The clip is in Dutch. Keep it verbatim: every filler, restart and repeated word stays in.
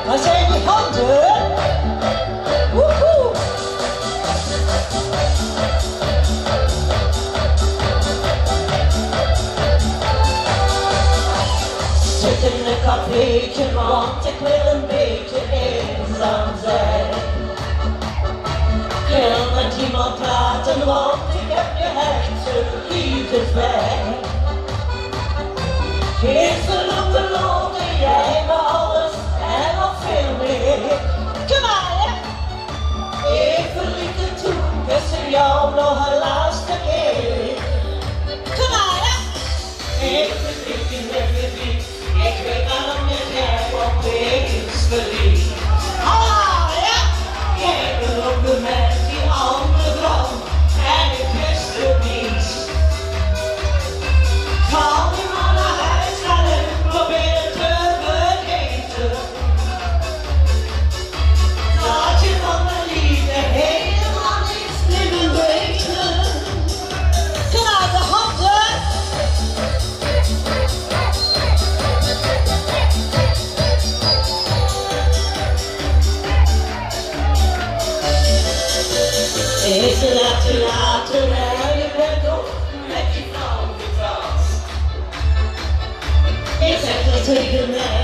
Waar zijn die handen? Woehoe! Zit in een cafeetje, want ik wil een beetje eenzaam zijn. Ik wil met iemand praten, want ik heb je hechte liefdespijn. Geef genoeg beloofde jij me alles en nog veel meer. Kom maar, hè! Even liefde toe, kussen jou nog een laatste keer. Kom maar, hè! Even liefde met je lief, ik weet waarom je jij opeens verliefd. Ah, ja! Jij beloofde met die andere vrouw en ik wist het niet. Ga nu maar naar huis gaan en probeer te vergeten dat je van mijn liefde helemaal niks meer weten. Kom uit de handen! Is het later, later en je bent nog met die vrouw getrouwd. Ik zeg dat tegen mij.